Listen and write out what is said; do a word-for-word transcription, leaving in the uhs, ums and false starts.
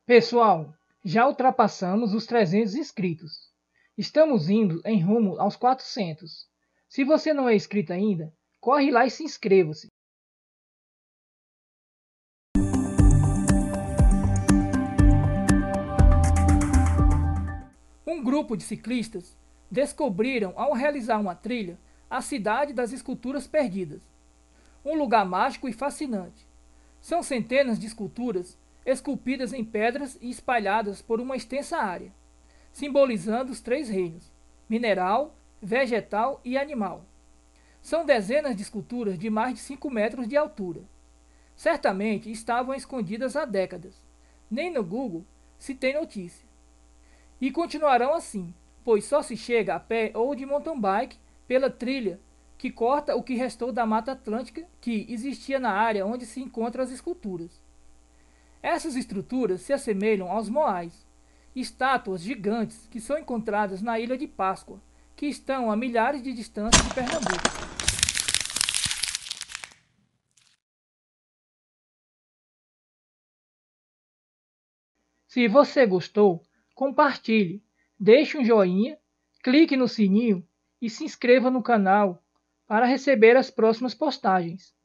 Pessoal, já ultrapassamos os trezentos inscritos. Estamos indo em rumo aos quatrocentos. Se você não é inscrito ainda, corre lá e se inscreva-se. Um grupo de ciclistas descobriram, ao realizar uma trilha, a cidade das esculturas perdidas. Um lugar mágico e fascinante. São centenas de esculturas esculpidas em pedras e espalhadas por uma extensa área, simbolizando os três reinos: mineral, vegetal e animal. São dezenas de esculturas de mais de cinco metros de altura. Certamente estavam escondidas há décadas. Nem no Google se tem notícia. E continuarão assim, pois só se chega a pé ou de mountain bike pela trilha que corta o que restou da Mata Atlântica que existia na área onde se encontram as esculturas. Essas estruturas se assemelham aos moais, estátuas gigantes que são encontradas na Ilha de Páscoa, que estão a milhares de distância de Pernambuco. Se você gostou, compartilhe, deixe um joinha, clique no sininho e se inscreva no canal para receber as próximas postagens.